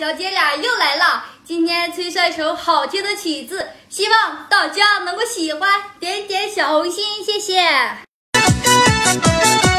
小姐俩又来了，今天吹上一首好听的曲子，希望大家能够喜欢，点点小红心，谢谢。